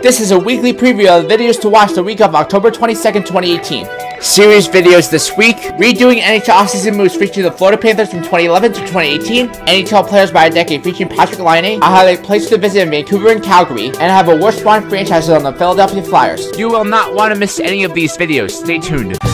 This is a weekly preview of the videos to watch the week of October 22nd, 2018. Series videos this week: redoing NHL offseason moves featuring the Florida Panthers from 2011 to 2018, NHL players by a decade featuring Patrik Laine, I highlight places to visit in Vancouver and Calgary, and I have a worst spawn franchises on the Philadelphia Flyers. You will not want to miss any of these videos. Stay tuned.